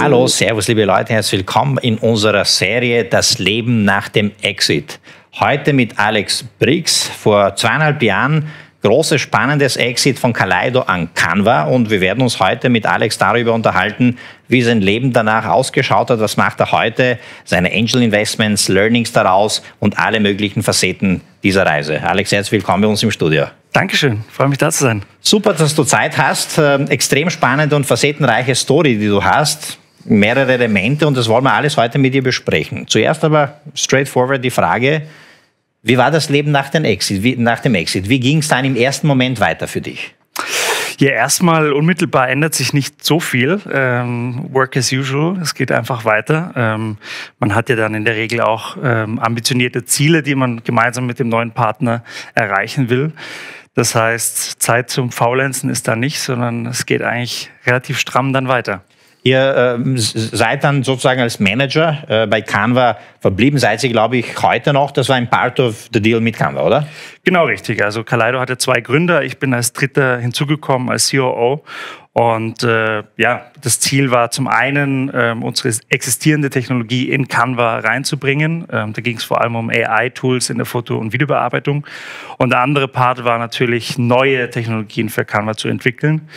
Hallo, servus liebe Leute, herzlich willkommen in unserer Serie Das Leben nach dem Exit. Heute mit Alex Brix, vor 2,5 Jahren großes, spannendes Exit von Kaleido an Canva, und wir werden uns heute mit Alex darüber unterhalten, wie sein Leben danach ausgeschaut hat, was macht er heute, seine Angel Investments, Learnings daraus und alle möglichen Facetten dieser Reise. Alex, herzlich willkommen bei uns im Studio. Dankeschön, freue mich da zu sein. Super, dass du Zeit hast. Extrem spannende und facettenreiche Story, die du hast. Mehrere Elemente, und das wollen wir alles heute mit dir besprechen. Zuerst aber straightforward die Frage: Wie war das Leben nach dem Exit? Wie ging es dann im ersten Moment weiter für dich? Ja, erstmal unmittelbar ändert sich nicht so viel. Work as usual, es geht einfach weiter. Man hat ja dann in der Regel auch ambitionierte Ziele, die man gemeinsam mit dem neuen Partner erreichen will. Das heißt, Zeit zum Faulenzen ist da nicht, sondern es geht eigentlich relativ stramm dann weiter. Ihr seid dann sozusagen als Manager bei Canva verblieben, seid ihr, glaube ich, heute noch. Das war ein Part of the deal mit Canva, oder? Genau, richtig. Also Kaleido hatte 2 Gründer. Ich bin als Dritter hinzugekommen, als COO. Und das Ziel war zum einen, unsere existierende Technologie in Canva reinzubringen. Da ging es vor allem um AI-Tools in der Foto- und Videobearbeitung. Und der andere Part war natürlich, neue Technologien für Canva zu entwickeln.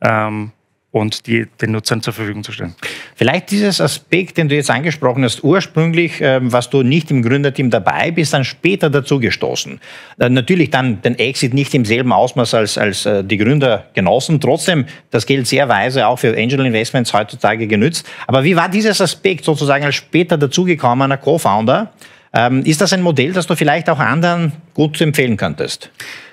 Und die den Nutzern zur Verfügung zu stellen. Vielleicht dieses Aspekt, den du jetzt angesprochen hast, ursprünglich, was du nicht im Gründerteam dabei bist, dann später dazu gestoßen. Natürlich dann den Exit nicht im selben Ausmaß als die Gründer genossen. Trotzdem, das gilt sehr weise auch für Angel Investments heutzutage genützt. Aber wie war dieses Aspekt sozusagen als später dazugekommener Co-Founder? Ist das ein Modell, das du vielleicht auch anderen gut empfehlen könntest?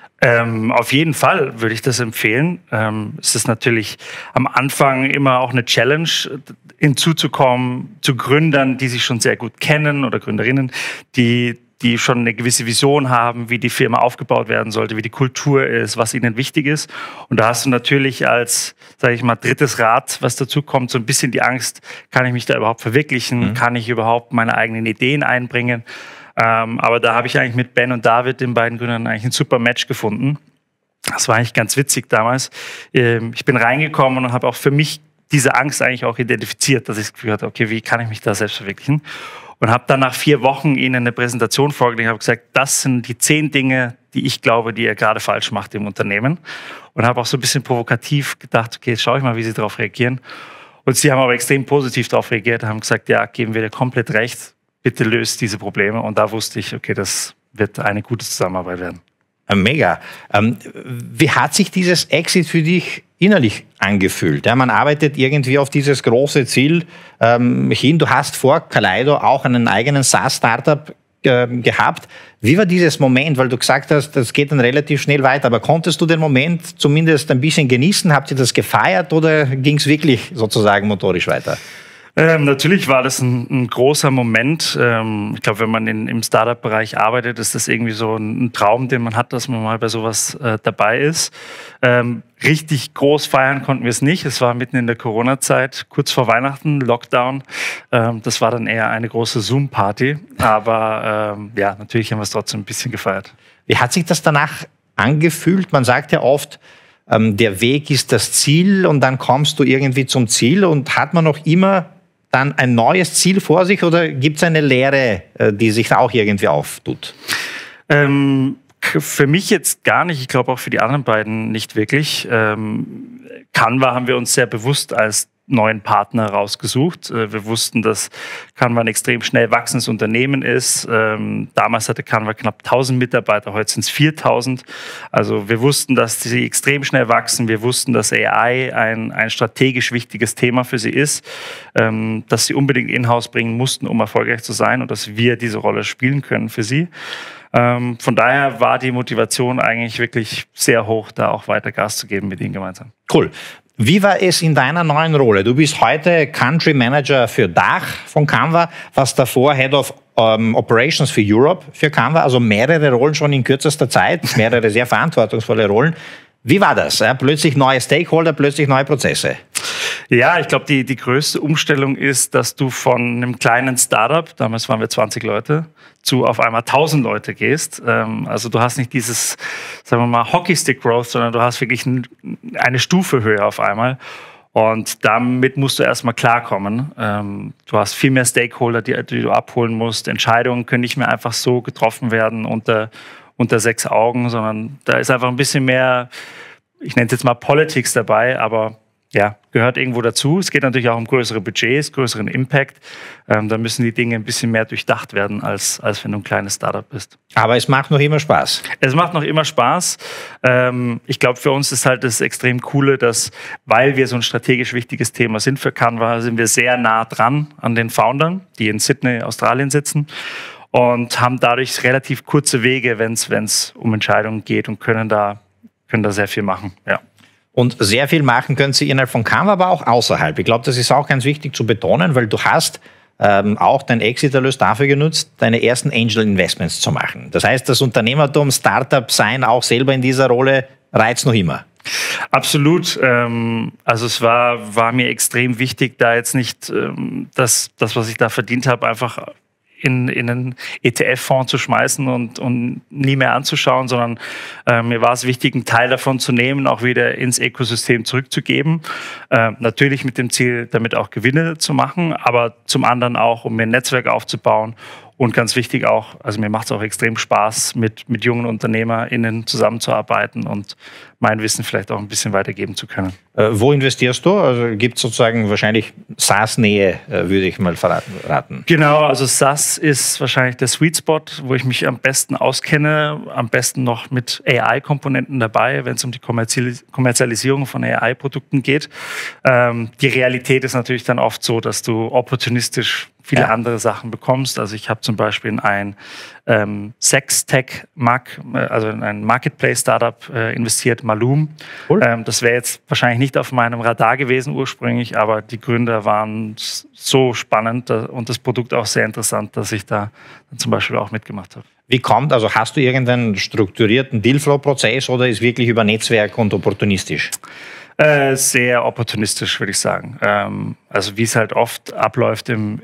Auf jeden Fall würde ich das empfehlen. Es ist natürlich am Anfang immer auch eine Challenge, hinzuzukommen zu Gründern, die sich schon sehr gut kennen, oder Gründerinnen, die schon eine gewisse Vision haben, wie die Firma aufgebaut werden sollte, wie die Kultur ist, was ihnen wichtig ist. Und da hast du natürlich als, sage ich mal, drittes Rad, was dazu kommt, so ein bisschen die Angst: Kann ich mich da überhaupt verwirklichen? Kann ich überhaupt meine eigenen Ideen einbringen? Aber da habe ich eigentlich mit Ben und David, den beiden Gründern, eigentlich ein super Match gefunden. Das war eigentlich ganz witzig damals. Ich bin reingekommen und habe auch für mich diese Angst eigentlich auch identifiziert, dass ich das Gefühl hatte, okay, wie kann ich mich da selbst verwirklichen? Und habe dann nach 4 Wochen ihnen eine Präsentation vorgelegt, habe gesagt, das sind die 10 Dinge, die ich glaube, die ihr gerade falsch macht im Unternehmen. Und habe auch so ein bisschen provokativ gedacht, okay, jetzt schaue ich mal, wie sie darauf reagieren. Und sie haben aber extrem positiv darauf reagiert, haben gesagt, ja, geben wir dir komplett recht. Bitte löst diese Probleme. Und da wusste ich, okay, das wird eine gute Zusammenarbeit werden. Mega. Wie hat sich dieses Exit für dich innerlich angefühlt? Ja, man arbeitet irgendwie auf dieses große Ziel hin. Du hast vor Kaleido auch einen eigenen SaaS-Startup gehabt. Wie war dieses Moment? Weil du gesagt hast, das geht dann relativ schnell weiter. Aber konntest du den Moment zumindest ein bisschen genießen? Habt ihr das gefeiert oder ging es wirklich sozusagen motorisch weiter? Natürlich war das ein großer Moment. Ich glaube, wenn man im Startup-Bereich arbeitet, ist das irgendwie so ein Traum, den man hat, dass man mal bei sowas dabei ist. Richtig groß feiern konnten wir es nicht. Es war mitten in der Corona-Zeit, kurz vor Weihnachten, Lockdown. Das war dann eher eine große Zoom-Party. Aber natürlich haben wir es trotzdem ein bisschen gefeiert. Wie hat sich das danach angefühlt? Man sagt ja oft, der Weg ist das Ziel, und dann kommst du irgendwie zum Ziel, und hat man noch immer dann ein neues Ziel vor sich, oder gibt es eine Leere, die sich auch irgendwie auftut? Für mich jetzt gar nicht. Ich glaube auch für die anderen beiden nicht wirklich. Canva haben wir uns sehr bewusst als neuen Partner rausgesucht. Wir wussten, dass Canva ein extrem schnell wachsendes Unternehmen ist. Damals hatte Canva knapp 1000 Mitarbeiter, heute sind es 4000. Also wir wussten, dass sie extrem schnell wachsen. Wir wussten, dass AI ein strategisch wichtiges Thema für sie ist, dass sie unbedingt in-house bringen mussten, um erfolgreich zu sein, und dass wir diese Rolle spielen können für sie. Von daher war die Motivation eigentlich wirklich sehr hoch, da auch weiter Gas zu geben mit ihnen gemeinsam. Cool. Wie war es in deiner neuen Rolle? Du bist heute Country Manager für Dach von Canva, was davor Head of Operations für Europe für Canva, also mehrere Rollen schon in kürzester Zeit, mehrere sehr verantwortungsvolle Rollen. Wie war das? Ja, plötzlich neue Stakeholder, plötzlich neue Prozesse. Ja, ich glaube, die größte Umstellung ist, dass du von einem kleinen Startup, damals waren wir 20 Leute, zu auf einmal 1000 Leute gehst. Also du hast nicht dieses, sagen wir mal, Hockeystick-Growth, sondern du hast wirklich eine Stufe höher auf einmal. Und damit musst du erstmal klarkommen. Du hast viel mehr Stakeholder, die du abholen musst. Entscheidungen können nicht mehr einfach so getroffen werden unter 6 Augen, sondern da ist einfach ein bisschen mehr, ich nenne es jetzt mal Politics dabei, aber ja, gehört irgendwo dazu. Es geht natürlich auch um größere Budgets, größeren Impact. Da müssen die Dinge ein bisschen mehr durchdacht werden, als wenn du ein kleines Startup bist. Aber es macht noch immer Spaß. Es macht noch immer Spaß. Ich glaube, für uns ist halt das extrem Coole, dass, weil wir so ein strategisch wichtiges Thema sind für Canva, sind wir sehr nah dran an den Foundern, die in Sydney, Australien sitzen und haben dadurch relativ kurze Wege, wenn es um Entscheidungen geht und können da sehr viel machen. Ja. Und sehr viel machen können Sie innerhalb von Canva, aber auch außerhalb. Ich glaube, das ist auch ganz wichtig zu betonen, weil du hast auch dein Exit-Erlös dafür genutzt, deine ersten Angel-Investments zu machen. Das heißt, das Unternehmertum, Startup-Sein, auch selber in dieser Rolle, reizt noch immer. Absolut. Also es war mir extrem wichtig, da jetzt nicht das, was ich da verdient habe, einfach in einen ETF-Fonds zu schmeißen und nie mehr anzuschauen, sondern mir war es wichtig, einen Teil davon zu nehmen, auch wieder ins Ökosystem zurückzugeben. Natürlich mit dem Ziel, damit auch Gewinne zu machen, aber zum anderen auch, um mir ein Netzwerk aufzubauen. Und ganz wichtig auch, also mir macht es auch extrem Spaß, mit jungen UnternehmerInnen zusammenzuarbeiten und mein Wissen vielleicht auch ein bisschen weitergeben zu können. Wo investierst du? Also gibt es sozusagen wahrscheinlich SaaS-Nähe, würde ich mal verraten. Genau, also SaaS ist wahrscheinlich der Sweet Spot, wo ich mich am besten auskenne, am besten noch mit AI-Komponenten dabei, wenn es um die Kommerzialisierung von AI-Produkten geht. Die Realität ist natürlich dann oft so, dass du opportunistisch viele andere Sachen bekommst. Also ich habe zum Beispiel in ein Sex-Tech, also in ein Marketplace-Startup investiert, Malum. Cool. Das wäre jetzt wahrscheinlich nicht auf meinem Radar gewesen ursprünglich, aber die Gründer waren so spannend und das Produkt auch sehr interessant, dass ich da zum Beispiel auch mitgemacht habe. Also hast du irgendeinen strukturierten Dealflow-Prozess oder ist wirklich über Netzwerk und opportunistisch? Sehr opportunistisch, würde ich sagen. Also wie es halt oft abläuft in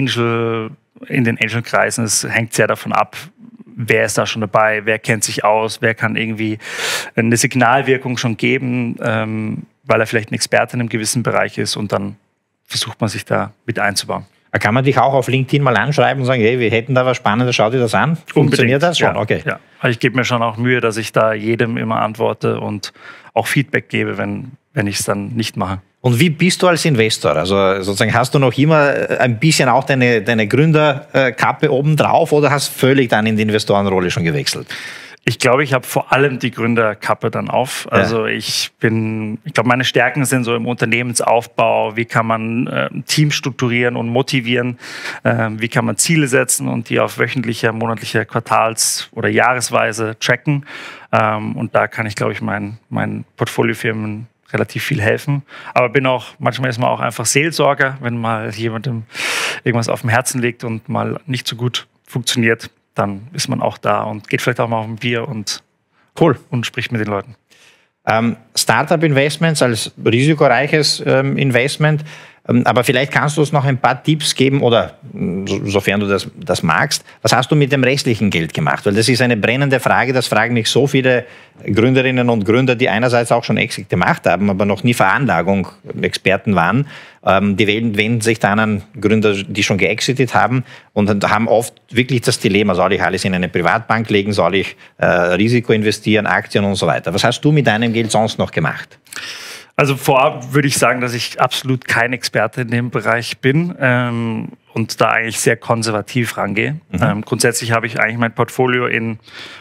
den Angel-Kreisen, es hängt sehr davon ab, wer ist da schon dabei, wer kennt sich aus, wer kann irgendwie eine Signalwirkung schon geben, weil er vielleicht ein Experte in einem gewissen Bereich ist und dann versucht man sich da mit einzubauen. Kann man dich auch auf LinkedIn mal anschreiben und sagen, hey, wir hätten da was Spannendes, schau dir das an? Funktioniert das schon? Ja, okay. Ja. Also ich gebe mir schon auch Mühe, dass ich da jedem immer antworte und auch Feedback gebe, wenn ich es dann nicht mache. Und wie bist du als Investor? Also sozusagen hast du noch immer ein bisschen auch deine Gründerkappe obendrauf oder hast völlig dann in die Investorenrolle schon gewechselt? Ich glaube, ich habe vor allem die Gründerkappe dann auf. Also ich glaube, meine Stärken sind so im Unternehmensaufbau. Wie kann man ein Team strukturieren und motivieren? Wie kann man Ziele setzen und die auf wöchentlicher, monatlicher, Quartals- oder Jahresweise tracken? Und da kann ich, glaube ich, meinen Portfoliofirmen relativ viel helfen. Aber manchmal ist man auch einfach Seelsorger, wenn mal jemandem irgendwas auf dem Herzen liegt und mal nicht so gut funktioniert. Dann ist man auch da und geht vielleicht auch mal auf ein Bier und spricht mit den Leuten. Startup-Investments als risikoreiches Investment, aber vielleicht kannst du uns noch ein paar Tipps geben oder sofern du das magst, was hast du mit dem restlichen Geld gemacht? Weil das ist eine brennende Frage, das fragen mich so viele Gründerinnen und Gründer, die einerseits auch schon Exit gemacht haben, aber noch nie Veranlagung Experten waren. Die wenden sich dann an Gründer, die schon geexitet haben und haben oft wirklich das Dilemma, soll ich alles in eine Privatbank legen, soll ich Risiko investieren, Aktien und so weiter. Was hast du mit deinem Geld sonst noch gemacht? Also vorab würde ich sagen, dass ich absolut kein Experte in dem Bereich bin und da eigentlich sehr konservativ rangehe. Grundsätzlich habe ich eigentlich mein Portfolio in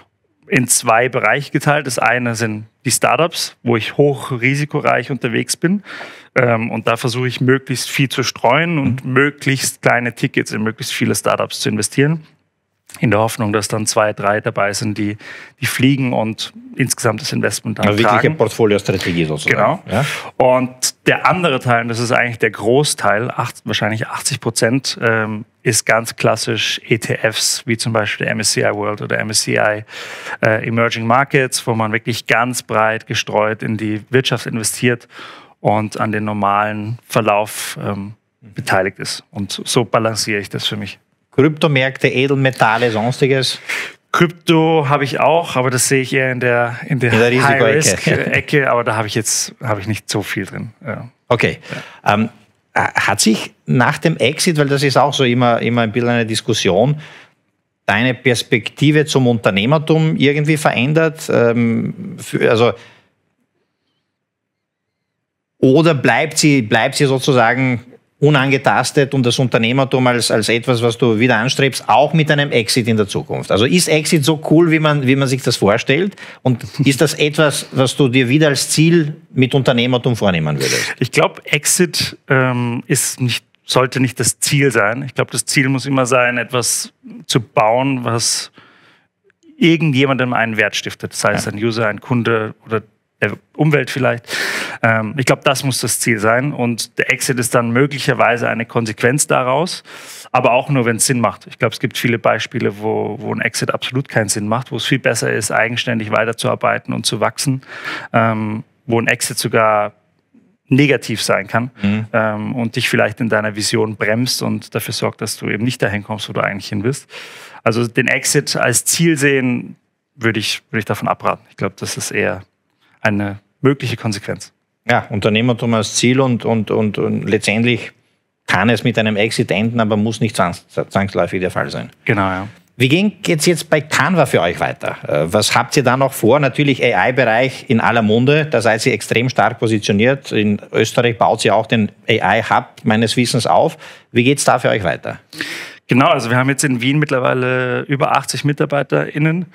2 Bereiche geteilt. Das eine sind die Startups, wo ich hochrisikoreich unterwegs bin. Und da versuche ich möglichst viel zu streuen und möglichst kleine Tickets in möglichst viele Startups zu investieren. In der Hoffnung, dass dann 2, 3 dabei sind, die fliegen und insgesamt das Investment dann tragen. Wirkliche Portfoliostrategie sozusagen. Genau. Ja. Und der andere Teil, und das ist eigentlich der Großteil, wahrscheinlich 80%, ist ganz klassisch ETFs, wie zum Beispiel der MSCI World oder MSCI Emerging Markets, wo man wirklich ganz breit gestreut in die Wirtschaft investiert und an den normalen Verlauf beteiligt ist. Und so balanciere ich das für mich. Kryptomärkte, Edelmetalle, sonstiges? Krypto habe ich auch, aber das sehe ich eher in der Risiko-Ecke. High-Risk-Ecke, aber da habe ich nicht so viel drin. Ja. Okay. Ja. Hat sich nach dem Exit, weil das ist auch so immer ein bisschen eine Diskussion, deine Perspektive zum Unternehmertum irgendwie verändert? Oder bleibt sie sozusagen unangetastet und das Unternehmertum als etwas, was du wieder anstrebst, auch mit einem Exit in der Zukunft? Also ist Exit so cool, wie man sich das vorstellt? Und ist das etwas, was du dir wieder als Ziel mit Unternehmertum vornehmen würdest? Ich glaube, Exit sollte nicht das Ziel sein. Ich glaube, das Ziel muss immer sein, etwas zu bauen, was irgendjemandem einen Wert stiftet. Das heißt, ein User, ein Kunde oder der Umwelt vielleicht. Ich glaube, das muss das Ziel sein. Und der Exit ist dann möglicherweise eine Konsequenz daraus, aber auch nur, wenn es Sinn macht. Ich glaube, es gibt viele Beispiele, wo ein Exit absolut keinen Sinn macht, wo es viel besser ist, eigenständig weiterzuarbeiten und zu wachsen, wo ein Exit sogar negativ sein kann und dich vielleicht in deiner Vision bremst und dafür sorgt, dass du eben nicht dahin kommst, wo du eigentlich hin willst. Also den Exit als Ziel sehen, würde ich davon abraten. Ich glaube, das ist eher eine mögliche Konsequenz. Ja, Unternehmertum als Ziel und letztendlich kann es mit einem Exit enden, aber muss nicht zwangsläufig der Fall sein. Genau, ja. Wie geht's jetzt bei Canva für euch weiter? Was habt ihr da noch vor? Natürlich AI-Bereich in aller Munde, da seid ihr extrem stark positioniert. In Österreich baut ihr auch den AI-Hub meines Wissens auf. Wie geht's da für euch weiter? Genau, also wir haben jetzt in Wien mittlerweile über 80 MitarbeiterInnen.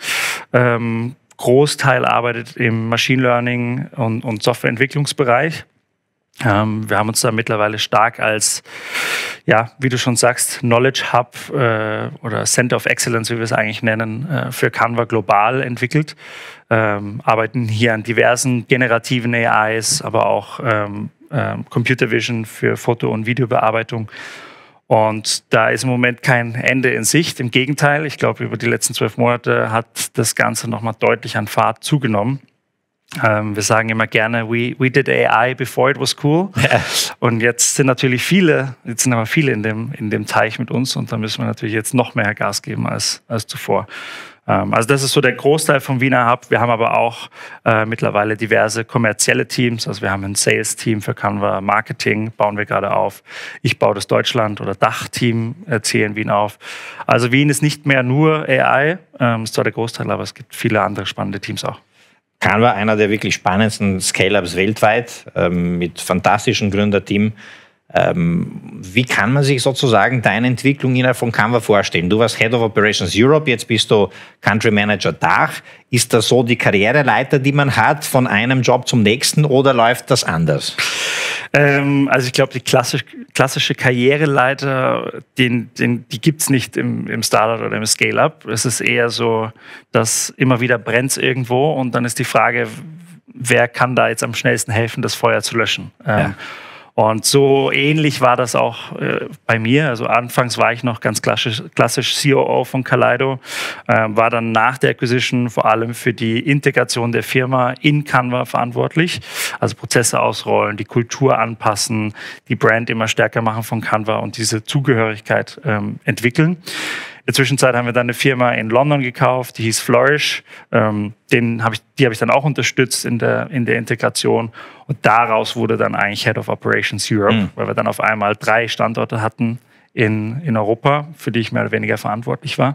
Großteil arbeitet im Machine Learning und Softwareentwicklungsbereich. Wir haben uns da mittlerweile stark als, ja, wie du schon sagst, Knowledge Hub oder Center of Excellence, wie wir es eigentlich nennen, für Canva global entwickelt. Arbeiten hier an diversen generativen AIs, aber auch Computer Vision für Foto- und Videobearbeitung. Und da ist im Moment kein Ende in Sicht. Im Gegenteil, ich glaube, über die letzten 12 Monate hat das Ganze nochmal deutlich an Fahrt zugenommen. Wir sagen immer gerne, we did AI before it was cool. Ja. Und jetzt sind aber viele in dem Teich mit uns und da müssen wir natürlich jetzt noch mehr Gas geben als zuvor. Also das ist so der Großteil vom Wiener Hub. Wir haben aber auch mittlerweile diverse kommerzielle Teams. Also wir haben ein Sales-Team für Canva, Marketing bauen wir gerade auf. Ich baue das Deutschland- oder Dach-Team hier in Wien auf. Also Wien ist nicht mehr nur AI, ist zwar der Großteil, aber es gibt viele andere spannende Teams auch. Canva, einer der wirklich spannendsten Scale-Ups weltweit, mit fantastischem Gründerteam. Wie kann man sich sozusagen deine Entwicklung innerhalb von Canva vorstellen? Du warst Head of Operations Europe, jetzt bist du Country Manager Dach. Ist das so die Karriereleiter, die man hat, von einem Job zum nächsten oder läuft das anders? Also ich glaube, die klassische Karriereleiter, die gibt es nicht im Startup oder im Scale-Up. Es ist eher so, dass immer wieder brennt irgendwo und dann ist die Frage, wer kann da jetzt am schnellsten helfen, das Feuer zu löschen? Ja. Und so ähnlich war das auch bei mir. Also anfangs war ich noch ganz klassisch COO von Kaleido, war dann nach der Acquisition vor allem für die Integration der Firma in Canva verantwortlich. Also Prozesse ausrollen, die Kultur anpassen, die Brand immer stärker machen von Canva und diese Zugehörigkeit entwickeln. In der Zwischenzeit haben wir dann eine Firma in London gekauft, die hieß Flourish. Die habe ich dann auch unterstützt in der Integration. Und daraus wurde dann eigentlich Head of Operations Europe, weil wir dann auf einmal 3 Standorte hatten in Europa, für die ich mehr oder weniger verantwortlich war.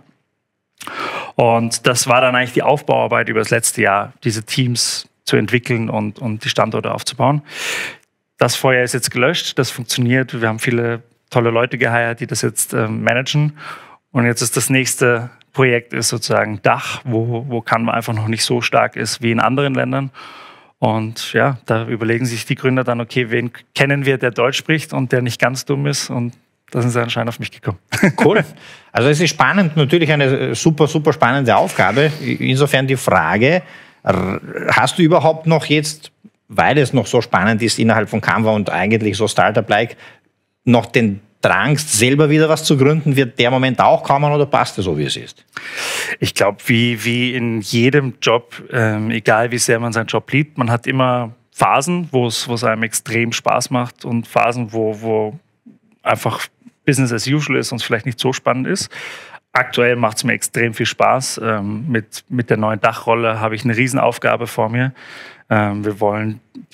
Und das war dann eigentlich die Aufbauarbeit über das letzte Jahr, diese Teams zu entwickeln und die Standorte aufzubauen. Das Feuer ist jetzt gelöscht, das funktioniert. Wir haben viele tolle Leute geheiert, die das jetzt managen. Und jetzt ist das nächste Projekt ist sozusagen Dach, wo Canva einfach noch nicht so stark ist wie in anderen Ländern. Und ja, da überlegen sich die Gründer dann, okay, wen kennen wir, der Deutsch spricht und der nicht ganz dumm ist. Und da sind sie anscheinend auf mich gekommen. Cool. Also es ist spannend, natürlich eine super, super spannende Aufgabe. Insofern die Frage, hast du überhaupt noch jetzt, weil es noch so spannend ist innerhalb von Canva und eigentlich so Startup-like, noch den Drang, selber wieder was zu gründen? Wird der Moment auch kommen oder passt es so, wie es ist? Ich glaube, wie in jedem Job, egal wie sehr man seinen Job liebt, man hat immer Phasen, wo es einem extrem Spaß macht und Phasen, wo einfach Business as usual ist und es vielleicht nicht so spannend ist. Aktuell macht es mir extrem viel Spaß. Mit der neuen Dachrolle habe ich eine Riesenaufgabe vor mir. Wir wollen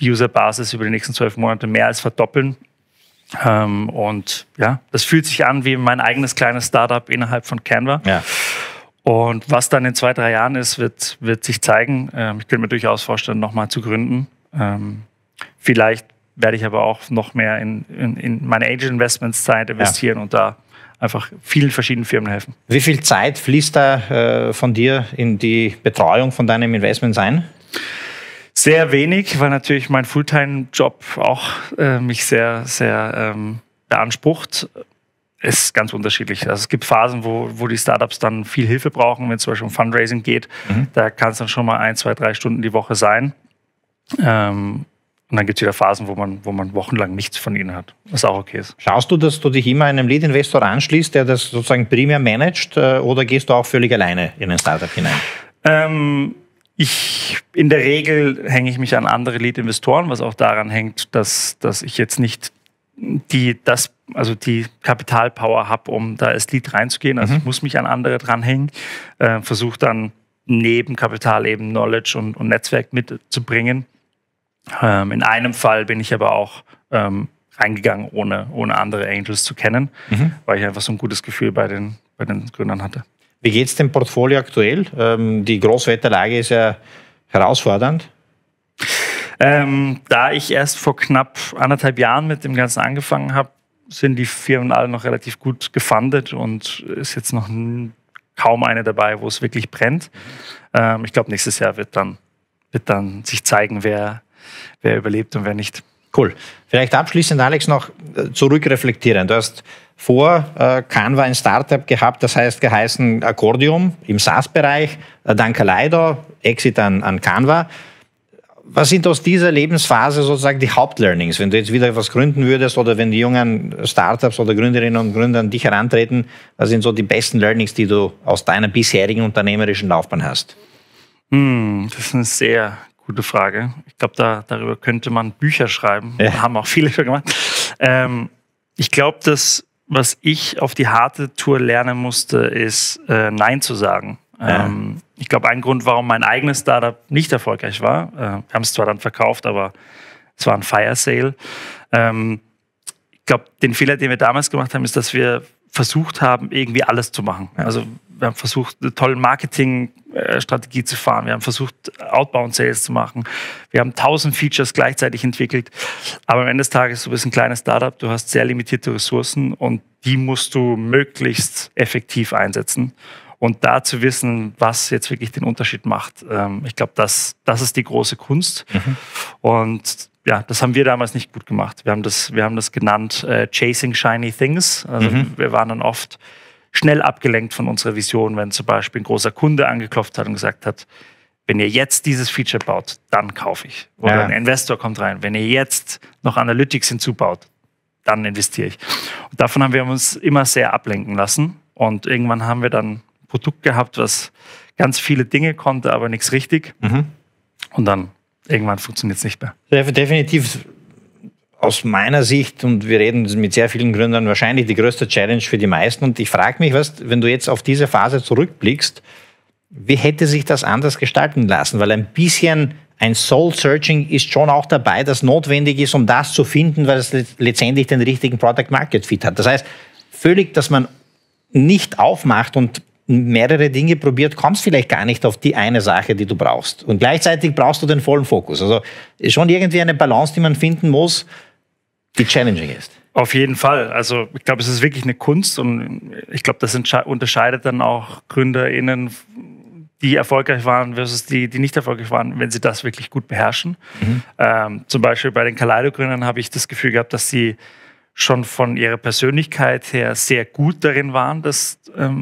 die Userbasis über die nächsten 12 Monate mehr als verdoppeln. Und ja, das fühlt sich an wie mein eigenes kleines Startup innerhalb von Canva. Ja. Und was dann in 2-3 Jahren ist, wird sich zeigen. Ich könnte mir durchaus vorstellen, nochmal zu gründen. Vielleicht werde ich aber auch noch mehr in meine Angel Investments Zeit investieren und da einfach vielen verschiedenen Firmen helfen. Wie viel Zeit fließt da von dir in die Betreuung von deinem Investment ein? Sehr wenig, weil natürlich mein Fulltime-Job auch mich sehr, sehr beansprucht. Ist ganz unterschiedlich. Also es gibt Phasen, wo die Startups dann viel Hilfe brauchen, wenn es zum Beispiel um Fundraising geht. Da kann es dann schon mal 1, 2, 3 Stunden die Woche sein. Und dann gibt es wieder Phasen, wo man wochenlang nichts von ihnen hat, was auch okay ist. Schaust du, dass du dich immer einem Lead-Investor anschließt, der das sozusagen primär managt, oder gehst du auch völlig alleine in ein Startup hinein? In der Regel hänge ich mich an andere Lead-Investoren, was auch daran hängt, dass ich jetzt nicht die Kapitalpower habe, um da als Lead reinzugehen. Also ich muss mich an andere dranhängen, versuche dann neben Kapital eben Knowledge und Netzwerk mitzubringen. In einem Fall bin ich aber auch reingegangen, ohne andere Angels zu kennen, weil ich einfach so ein gutes Gefühl bei den Gründern hatte. Wie geht es dem Portfolio aktuell? Die Großwetterlage ist ja herausfordernd. Da ich erst vor knapp 1,5 Jahren mit dem Ganzen angefangen habe, sind die Firmen alle noch relativ gut gefundet und ist jetzt noch kaum eine dabei, wo es wirklich brennt. Ich glaube, nächstes Jahr wird dann sich zeigen, wer überlebt und wer nicht. Cool. Vielleicht abschließend, Alex, noch zurückreflektieren. Du hast vor Canva ein Startup gehabt, das heißt geheißen Accordium im SaaS-Bereich, dann Kaleido, Exit an Canva. Was sind aus dieser Lebensphase sozusagen die Hauptlearnings? Wenn du jetzt wieder etwas gründen würdest oder wenn die jungen Startups oder Gründerinnen und Gründer an dich herantreten, was sind so die besten Learnings, die du aus deiner bisherigen unternehmerischen Laufbahn hast? Das ist eine sehr gute Frage. Ich glaube, darüber könnte man Bücher schreiben. Ja. Haben auch viele schon gemacht. Ich glaube, was ich auf die harte Tour lernen musste, ist Nein zu sagen. Ja. Ich glaube, ein Grund, warum mein eigenes Startup nicht erfolgreich war, wir haben es zwar dann verkauft, aber es war ein Fire Sale. Ich glaube, den Fehler, den wir damals gemacht haben, ist, dass wir versucht haben, irgendwie alles zu machen. Ja. Also wir haben versucht, eine tolle Marketingstrategie zu fahren. Wir haben versucht, Outbound Sales zu machen. Wir haben 1000 Features gleichzeitig entwickelt. Aber am Ende des Tages, du bist ein kleines Startup, du hast sehr limitierte Ressourcen und die musst du möglichst effektiv einsetzen. Und da zu wissen, was jetzt wirklich den Unterschied macht, ich glaube, das ist die große Kunst. Und ja, das haben wir damals nicht gut gemacht. Wir haben das genannt Chasing Shiny Things. Also wir waren dann oft schnell abgelenkt von unserer Vision, wenn zum Beispiel ein großer Kunde angeklopft hat und gesagt hat, wenn ihr jetzt dieses Feature baut, dann kaufe ich. Oder ein Investor kommt rein. Wenn ihr jetzt noch Analytics hinzubaut, dann investiere ich. Und davon haben wir uns immer sehr ablenken lassen. Und irgendwann haben wir dann ein Produkt gehabt, was ganz viele Dinge konnte, aber nichts richtig. Und dann irgendwann funktioniert es nicht mehr. Definitiv aus meiner Sicht, und wir reden mit sehr vielen Gründern, wahrscheinlich die größte Challenge für die meisten. Und ich frage mich, wenn du jetzt auf diese Phase zurückblickst, wie hätte sich das anders gestalten lassen? Weil ein bisschen ein Soul-Searching ist schon auch dabei, das notwendig ist, um das zu finden, weil es letztendlich den richtigen Product-Market-Fit hat. Das heißt, völlig, dass man nicht aufmacht und mehrere Dinge probiert, kommst vielleicht gar nicht auf die eine Sache, die du brauchst. Und gleichzeitig brauchst du den vollen Fokus. Also ist schon irgendwie eine Balance, die man finden muss, die challenging ist. Auf jeden Fall. Also ich glaube, es ist wirklich eine Kunst und ich glaube, das unterscheidet dann auch GründerInnen, die erfolgreich waren versus die nicht erfolgreich waren, wenn sie das wirklich gut beherrschen. Zum Beispiel bei den Kaleido-Gründern habe ich das Gefühl gehabt, dass sie schon von ihrer Persönlichkeit her sehr gut darin waren, das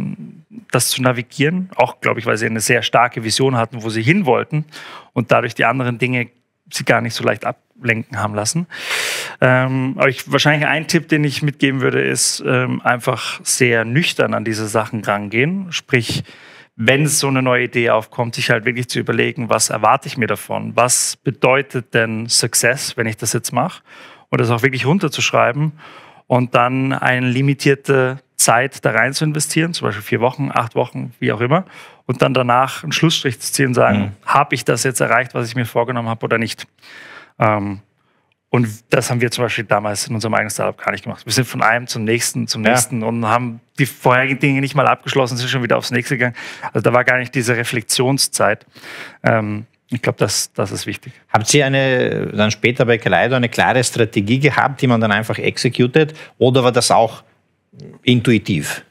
zu navigieren. Auch, glaube ich, weil sie eine sehr starke Vision hatten, wo sie hin wollten und dadurch die anderen Dinge sie gar nicht so leicht ablenken haben lassen. Aber wahrscheinlich ein Tipp, den ich mitgeben würde, ist einfach sehr nüchtern an diese Sachen rangehen. Sprich, wenn so eine neue Idee aufkommt, sich halt wirklich zu überlegen, was erwarte ich mir davon? Was bedeutet denn Success, wenn ich das jetzt mache? Und das auch wirklich runterzuschreiben und dann eine limitierte Zeit da rein zu investieren, zum Beispiel 4 Wochen, 8 Wochen, wie auch immer, und dann danach einen Schlussstrich zu ziehen und sagen, habe ich das jetzt erreicht, was ich mir vorgenommen habe oder nicht? Und das haben wir zum Beispiel damals in unserem eigenen Startup gar nicht gemacht. Wir sind von einem zum nächsten und haben die vorherigen Dinge nicht mal abgeschlossen, sind schon wieder aufs nächste gegangen. Also da war gar nicht diese Reflexionszeit. Ich glaube, das ist wichtig. Habt ihr dann später bei Kaleido eine klare Strategie gehabt, die man dann einfach executed, oder war das auch intuitiv?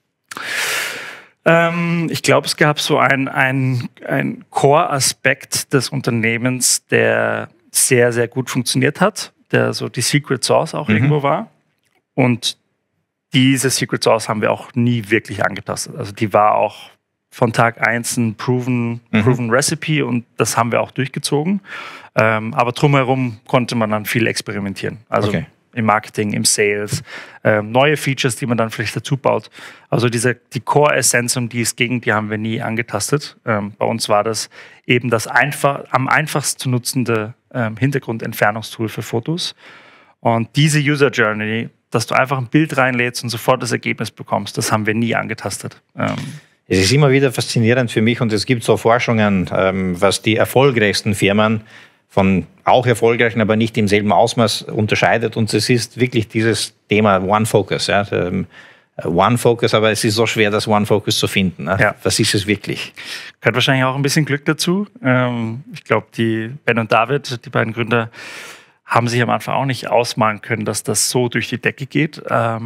Ich glaube, es gab so ein Core-Aspekt des Unternehmens, der sehr, sehr gut funktioniert hat, der so die Secret Sauce auch irgendwo war. Und diese Secret Sauce haben wir auch nie wirklich angetastet. Also die war auch von Tag 1 ein proven Recipe, und das haben wir auch durchgezogen. Aber drumherum konnte man dann viel experimentieren. Also im Marketing, im Sales, neue Features, die man dann vielleicht dazu baut. Also die Core-Essenz, um die es ging, die haben wir nie angetastet. Bei uns war das eben das am einfachst zu nutzende Hintergrundentfernungstool für Fotos. Und diese User Journey, dass du einfach ein Bild reinlädst und sofort das Ergebnis bekommst, das haben wir nie angetastet. Es ist immer wieder faszinierend für mich, und es gibt so Forschungen, was die erfolgreichsten Firmen von auch erfolgreichen, aber nicht im selben Ausmaß unterscheidet. Und es ist wirklich dieses Thema One Focus. Ja? One Focus, aber es ist so schwer, das One Focus zu finden. Ne? Ja. Was ist es wirklich? Gehört wahrscheinlich auch ein bisschen Glück dazu. Ich glaube, die Ben und David, die beiden Gründer, haben sich am Anfang auch nicht ausmalen können, dass das so durch die Decke geht.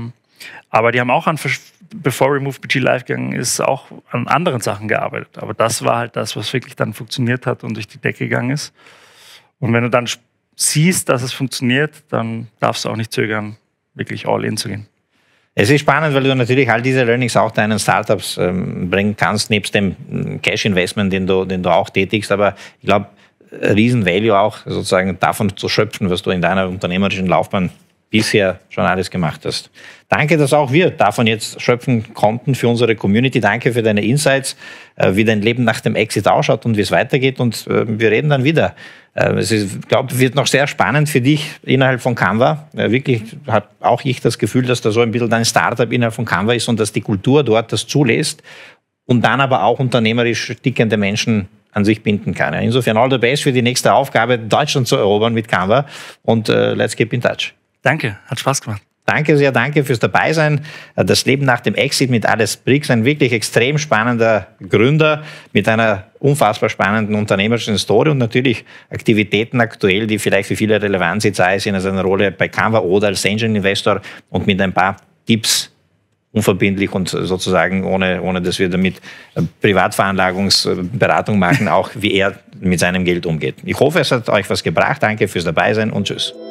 Aber die haben auch bevor Remove.bg live gegangen ist, auch an anderen Sachen gearbeitet. Aber das war halt das, was wirklich dann funktioniert hat und durch die Decke gegangen ist. Und wenn du dann siehst, dass es funktioniert, dann darfst du auch nicht zögern, wirklich all in zu gehen. Es ist spannend, weil du natürlich all diese Learnings auch deinen Startups bringen kannst, nebst dem Cash-Investment, den du auch tätigst. Aber ich glaube, Riesen-Value auch sozusagen davon zu schöpfen, was du in deiner unternehmerischen Laufbahn bisher schon alles gemacht hast. Danke, dass auch wir davon jetzt schöpfen konnten für unsere Community. Danke für deine Insights, wie dein Leben nach dem Exit ausschaut und wie es weitergeht. Und wir reden dann wieder. Ich glaube, wird noch sehr spannend für dich innerhalb von Canva. Wirklich habe auch ich das Gefühl, dass da so ein bisschen dein Startup innerhalb von Canva ist und dass die Kultur dort das zulässt und dann aber auch unternehmerisch tickende Menschen an sich binden kann. Insofern all the best für die nächste Aufgabe, Deutschland zu erobern mit Canva, und let's keep in touch. Danke, hat Spaß gemacht. Danke sehr, danke fürs Dabeisein. Das Leben nach dem Exit mit Alex Brix, ein wirklich extrem spannender Gründer mit einer unfassbar spannenden unternehmerischen Story und natürlich Aktivitäten aktuell, die vielleicht für viele relevant sind, sei es in seiner Rolle bei Canva oder als Angel Investor, und mit ein paar Tipps, unverbindlich und sozusagen ohne dass wir damit Privatveranlagungsberatung machen, auch wie er mit seinem Geld umgeht. Ich hoffe, es hat euch was gebracht. Danke fürs Dabeisein und tschüss.